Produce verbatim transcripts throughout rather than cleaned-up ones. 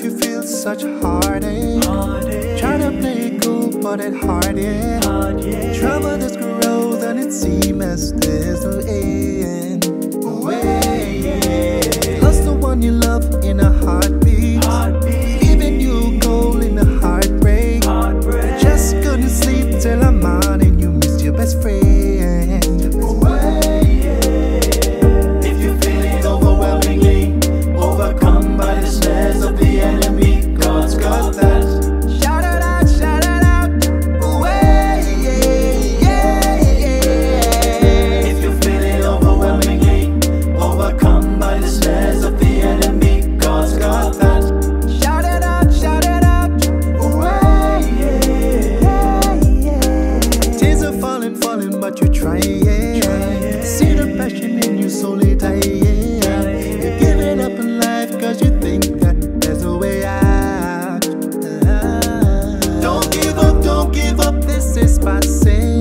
you feel such heartache, heartache. Try to play it cool, but it's hard, yeah. Hard, yeah. Trouble just grows and it seems as there's no end. Away, yeah. Lost the one you love in a heartbeat, heartbeat. Leaving you cold in a heartbreak, heartbreak. I just couldn't sleep till I'm out and you missed your best friend. Away, yeah. If you're feeling overwhelmingly overcome by the snares of the enemy, God's got that. Shout it out, shout it out. Away, yeah, yeah, yeah. If you're feeling overwhelmingly overcome by the snares of the enemy, God's got that. Shout it out, shout it out. Away, yeah, yeah, yeah. Tears are falling, falling, but you try, yeah. Try. See the passion in you slowly die, yeah. You're giving up in life cause you think that there's a way out. Don't give up, don't give up, this is passing.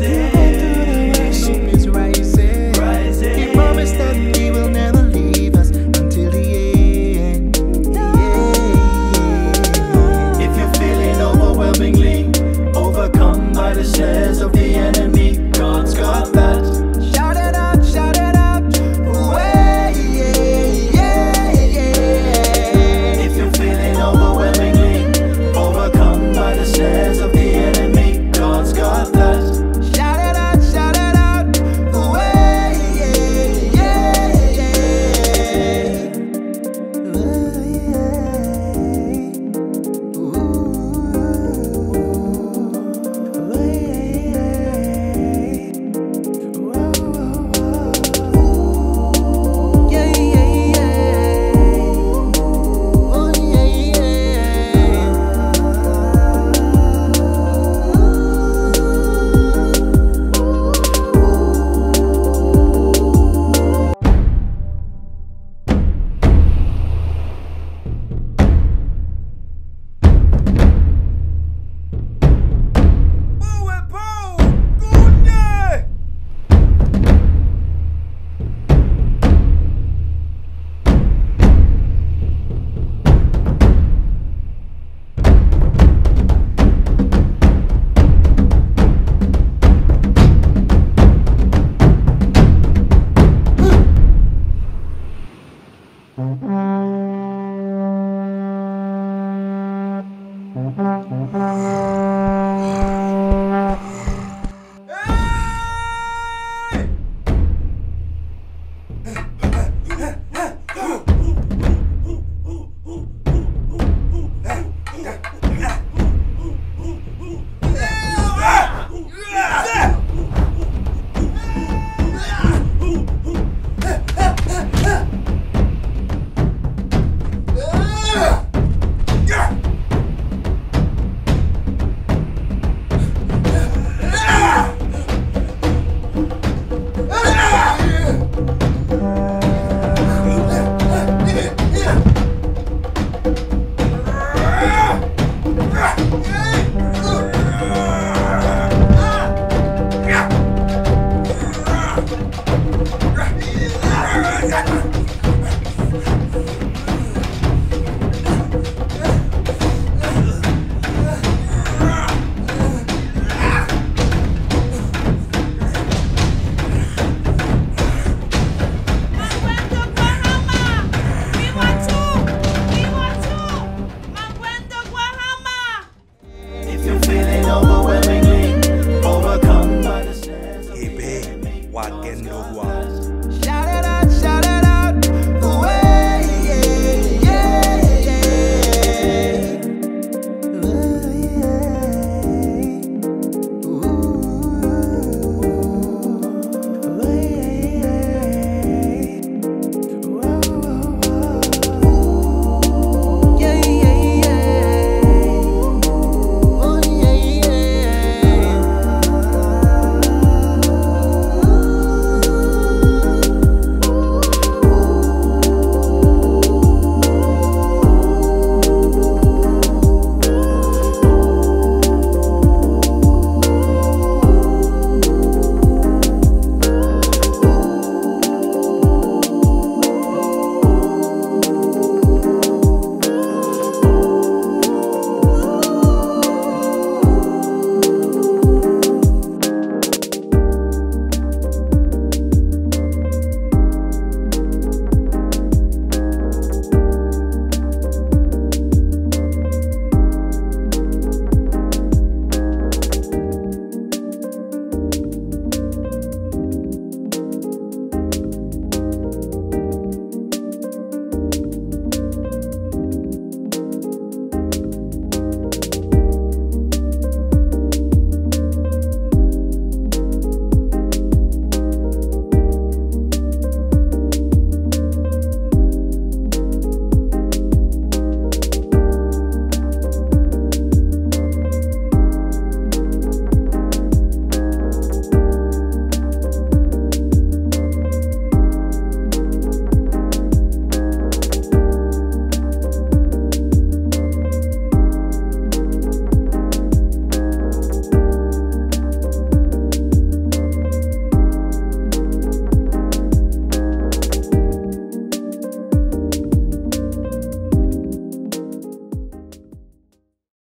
Hope is rising. He promised that he will never leave us until the end. Yeah. If you're feeling overwhelmingly overcome by the snares of the enemy, God's got that. Shout it out, shout it out. Away, yeah, yeah, yeah. If you're feeling overwhelmingly overcome by the snares of the enemy, God's got that. Shout it out, shout it out. Away, yeah, yeah, yeah. Ooh, yeah. Ooh, yeah, yeah, yeah. Oh, yeah,